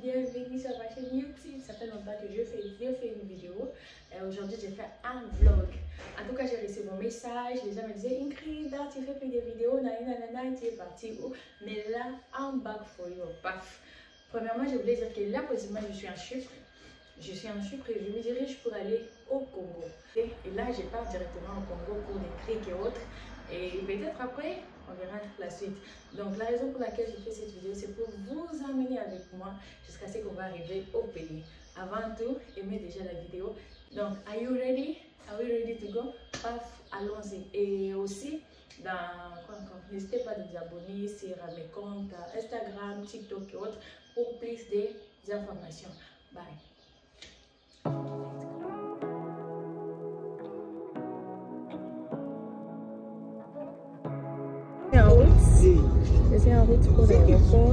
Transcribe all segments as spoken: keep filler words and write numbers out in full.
bienvenue sur ma chaîne YouTube. Ça fait longtemps que je fais, je fais une vidéo. Euh, Aujourd'hui, j'ai fait un vlog. En tout cas, j'ai reçu mon message. Les gens me disaient Ingrid, tu fais plus de vidéos, nanana, tu es partie où? Mais là, I'm back for you. Paf. Premièrement, je voulais dire que là, précisément, je suis en Chypre. Je suis en Chypre et je me dirige pour aller au Congo. Et là, je pars directement au Congo pour des criques et autres. Et peut-être après, on verra la suite. Donc, la raison pour laquelle je fais cette vidéo, c'est pour vous emmener avec moi jusqu'à ce qu'on va arriver au pays. Avant tout, aimez déjà la vidéo. Donc, are you ready? Are we ready to go? Paf, allons-y. Et aussi, dans quoi encore? N'hésitez pas à vous abonner sur mes comptes Instagram, TikTok et autres pour plus d'informations. Bye. En route, je suis en route pour l'aéroport.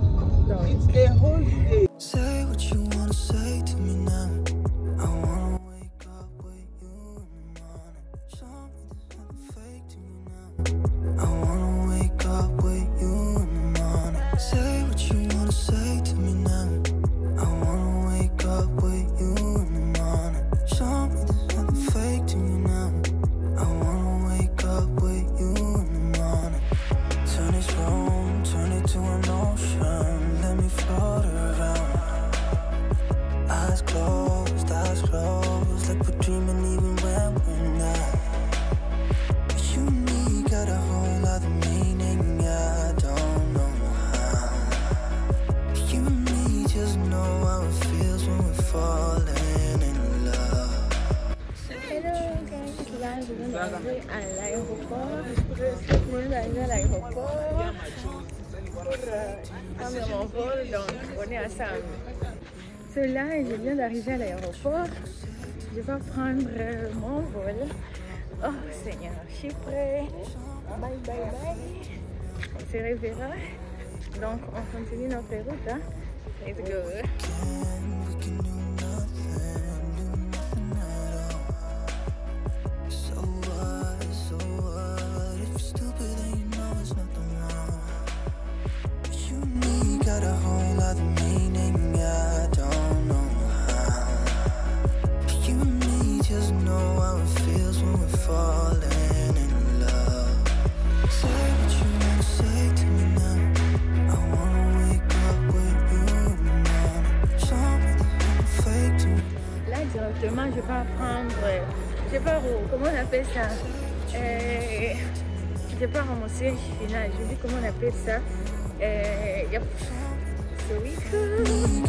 Say what you wanna say to me now. I wanna wake up with you in the morning. Show me there's nothing fake to me now. I wanna wake up with you in the morning. Say what you wanna say to me now. I wanna wake up with you in the morning. Show me there's nothing fake to me now. I wanna wake up with you in the morning. Turn this room, turn it to an ocean. Let me float around. Eyes closed, eyes closed, like we're dreaming even when we're not. You and me got a whole other meaning, I don't know how. You and me just know how it feels when we're falling in love. Hello guys, là je viens d'arriver à l'aéroport. Je viens d'arriver à l'aéroport pour euh, prendre mon vol, donc on est ensemble. C'est là et je viens d'arriver à l'aéroport. Je vais prendre euh, mon vol. Oh Seigneur, je suis prêt. Bye bye bye. On se reverra. Donc on continue notre route. Hein? Let's go. Directement, je vais prendre, je pars au, comment on appelle ça, euh, je pars à mon siège final, je dis comment on appelle ça, euh, yep. So we go, we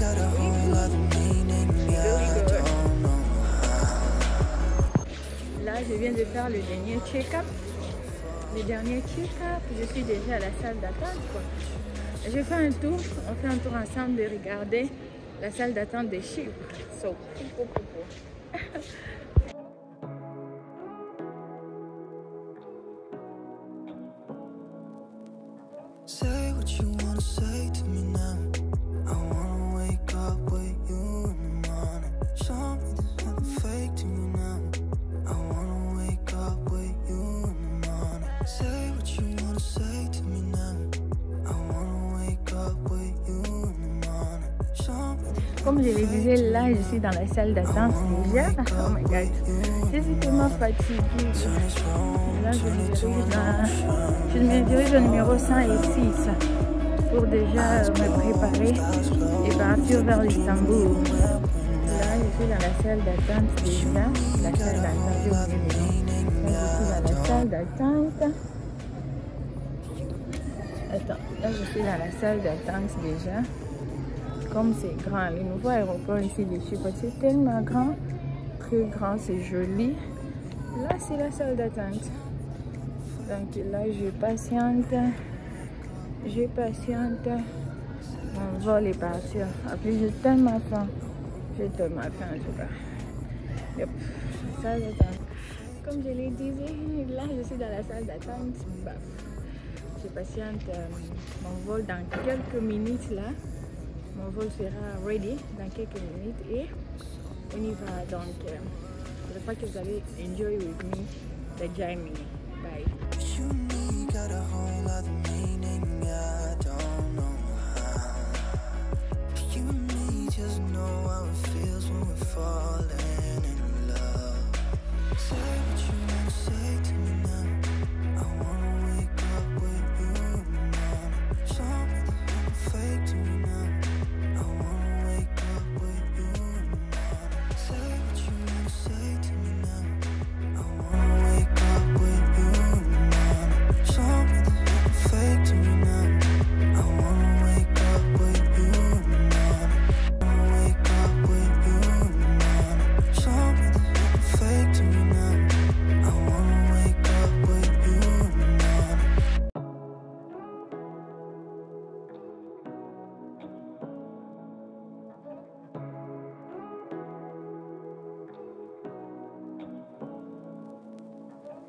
go. Là, je viens de faire le dernier check-up, le dernier check-up, je suis déjà à la salle d'attente, quoi. Je fais un tour, on fait un tour ensemble de regarder la salle d'attente des Chypre. So, pou, pou, pou. Say what you wanna say to me now. I wanna wake up with you in the morning. Show me there's nothing fake to me now. I wanna wake up with you in the morning. Say what you wanna say to me now. I wanna wake up with you in the morning. Show me. Comme je le disais, là je suis dans la salle d'attente déjà. Oh my god, je suis tellement fatiguée. Là je me dirige, dans, je me dirige au numéro cent six pour déjà me préparer et partir vers l'Istanbul. Là je suis dans la salle d'attente déjà. La salle d'attente, je suis dans la salle d'attente. Attends, là je suis dans la salle d'attente déjà. Comme c'est grand, le nouveau aéroport ici de Chypre, c'est tellement grand, très grand, c'est joli. Là c'est la salle d'attente. Donc là je patiente, je patiente, mon vol est parti. Après j'ai tellement faim, j'ai tellement faim en tout cas. Yep. Salle d'attente. Comme je l'ai dit, là je suis dans la salle d'attente. Bah, je patiente euh, mon vol dans quelques minutes là. Mon vol sera ready dans quelques minutes et on y va. Donc, euh, j'espère que vous allez enjoy with me the journey. Bye. You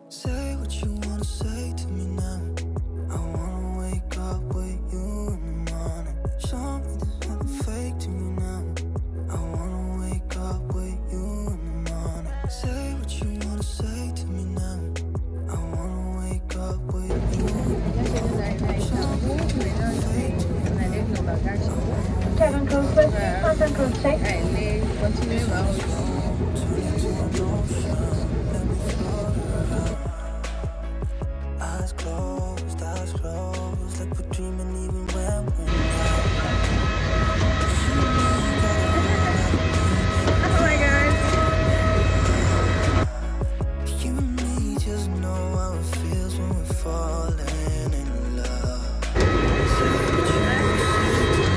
Say what you wanna say to me now. I wanna wake up with you in the morning. Show me there's nothing fake to me now. I wanna wake up with you in the morning. Say what you wanna say to me now. I wanna wake up with you in the morning. Show me there's nothing fake to me now. Kevin Code six, Content Code six. Allez, continuez, va. Eyes closed, eyes closed, like we're dreaming even when we're not. Oh my god. You and me just know how it feels when we're falling in love. Say what you wanna say to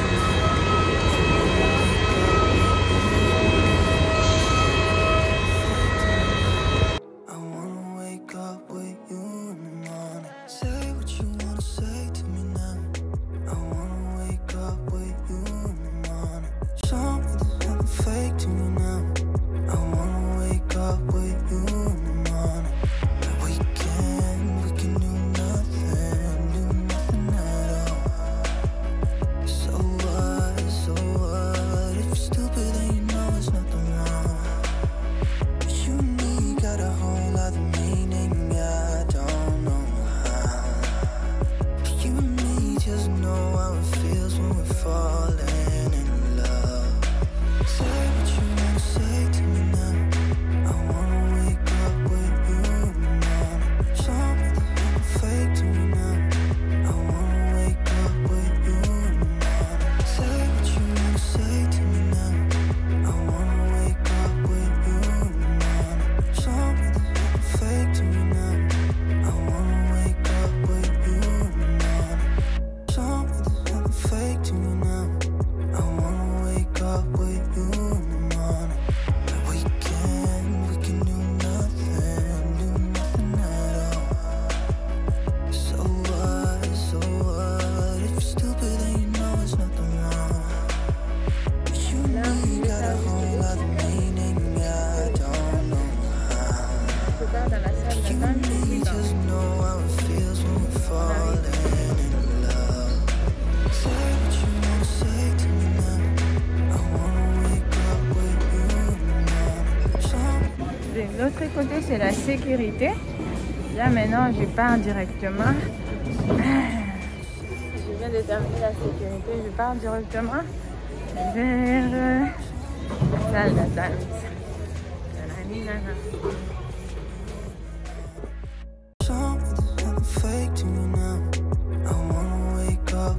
me. I wanna wake up with you in the morning. Say what you wanna say to me now. I wanna wake up with you in the morning. Show me there's nothing fake to me now. I wanna wake up with you in the morning. We can, we can do nothing, do nothing at all. So what, so what? If you're stupid then you know there's nothing wrong. But you and me got a whole other meaning, I don't know how. But you and me just know how it feels when we're falling in love. Say what you wanna say to me now. I wanna wake up with you in the morning. Show me there's nothing fake to me now. I wanna wake up with you in the morning. Say what you wanna say to me now. I wanna wake up with you in the morning. Show me there's nothing fake to me now. I wanna wake up with you in the morning. Show me there's nothing fake to me now. I wanna wake up with you in the morning. We can, we can do nothing, do nothing at all. So what, so what? If you're stupid then you know there's nothing wrong. But you and me got a whole other meaning, I don't know how. Je pars dans la salle You d'attente. and me just know how it feels when we're falling in love. Say what you wanna say to me now. I wanna wake up with you in the morning. Show me. De l'autre côté, c'est la sécurité. Là, maintenant, je pars directement. Je viens de terminer la sécurité. Je pars directement vers euh, la salle d'attente. Nanana. Show me there's nothing fake to me now. I wanna wake up.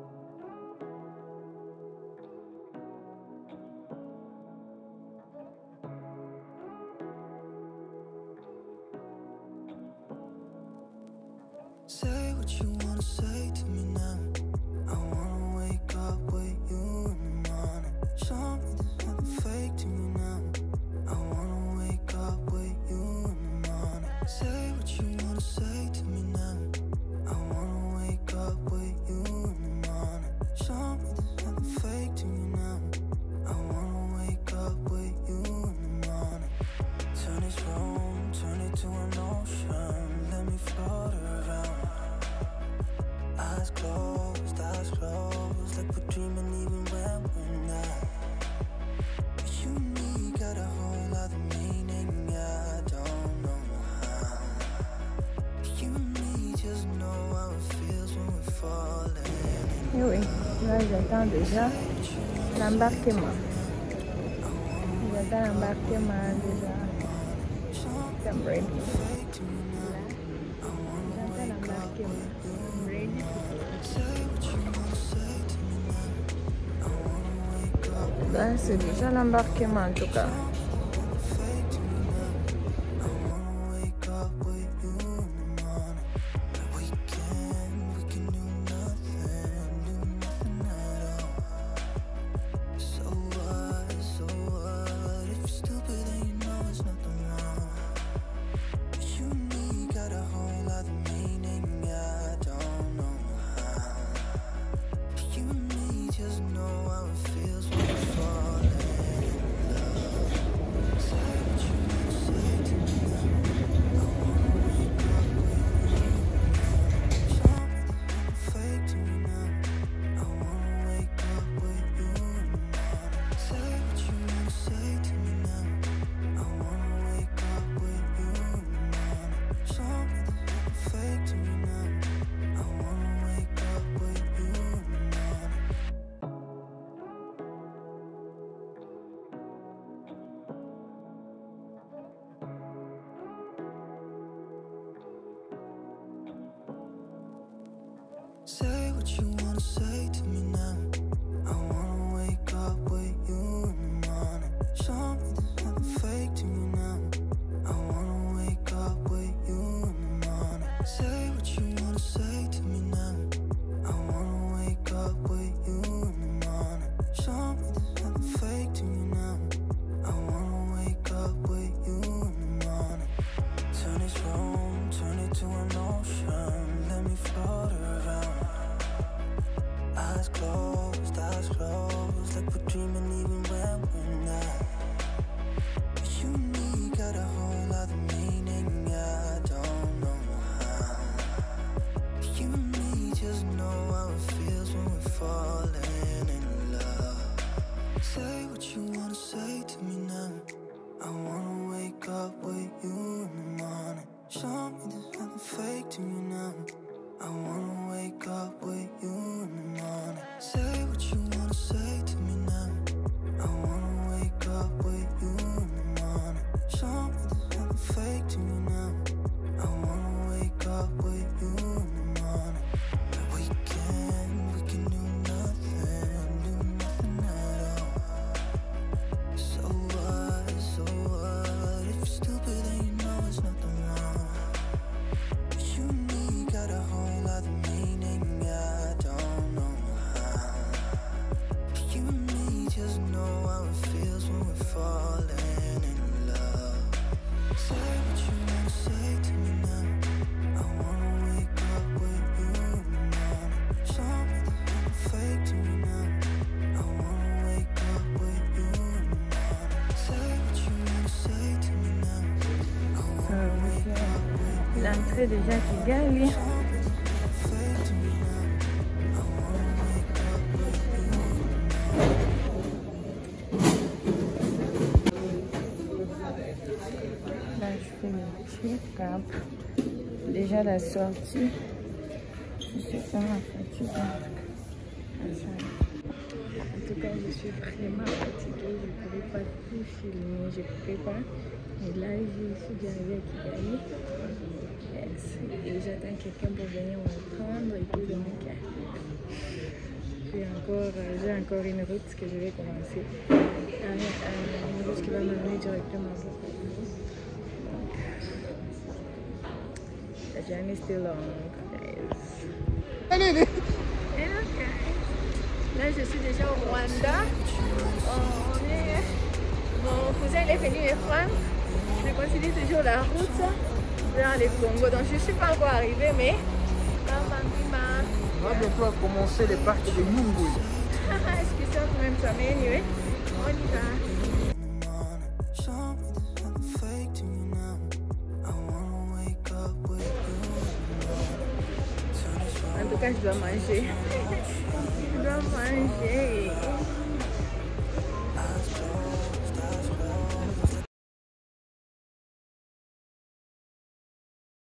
Say what you wanna say to me now. I wanna wake up with you in the morning. Show me there's nothing fake to me now. I wanna wake up with you in the morning. Say what you wanna say to me now. I wanna wake up with you in the morning. Show me there's nothing fake to me now. I wanna wake up with you in the morning. Turn this room, turn it to an ocean. Let me float around. Eyes closed, eyes closed, like we're dreaming even when we're not. But you and me got a whole other meaning, I don't know how. But you and me just know how it feels when we're falling in Et oui, là, j'attends déjà l'embarquement. J'attends l'embarquement déjà. I'm ready. J'attends l'embarquement. I'm ready. Là, c'est déjà l'embarquement en tout cas. what you wanna say to me now. I wanna wake up with you in the morning. Show me there's nothing fake to me now. I wanna wake up with you in the morning. Say what you wanna say to me now. I wanna wake up with you in the morning. Show me there's nothing fake to me now. I wanna wake up with you in the morning. Turn this room, turn it to an ocean. Let me float around. Eyes closed, eyes closed, like we're dreaming even when we're not. You and me got a whole other meaning, I don't know how. You and me just know how it feels when we're falling in love. Say what you wanna say to me now. I wanna wake up with you in the morning. Show me there's nothing fake to me now. I wanna wake up with you in the morning. Say what you wanna say to me now. I wanna wake up with you in the morning. Show me there's nothing fake to me now. I wanna wake up with you in the morning. We can, we can do nothing, do nothing at all. So what, so what? If you're stupid then you know it's nothing wrong. But you and me got a whole other meaning, I don't know how. But you and me just know how it feels when we're falling in love. Say what you wanna say to me now. I wanna wake up with you in the morning. Show me there's nothing fake to me now. I wanna wake up with you in the morning. Say what you wanna say to me now. I wanna wake up with you. L'entrée déjà qui gagne. Show me there's nothing fake to me now. I wanna wake up with you in the morning. Là, je fais le check-up. Déjà la sortie. Je suis vraiment fatiguée. En tout cas, je suis vraiment fatiguée. Je ne pouvais pas tout filmer. Je ne pouvais pas. Et là, je suis arrivée à Kigali. Yes. Et j'attends quelqu'un pour venir me prendre. Et puis donc, j'ai encore, j'ai encore une route que je vais commencer. Un, un, une route qui va m'amener directement à Boko. The journey is still long, guys. Hello, guys. Là, je suis déjà au Rwanda. On est... Mon cousin il est venu me prendre. Je continue toujours la route vers le Congo. Donc, je ne suis pas encore arrivée, mais... On va bientôt commencer les parcs de Mungu. Excusez-moi quand même, ça, mais anyway, on y va. En tout cas, je dois manger. Je dois manger.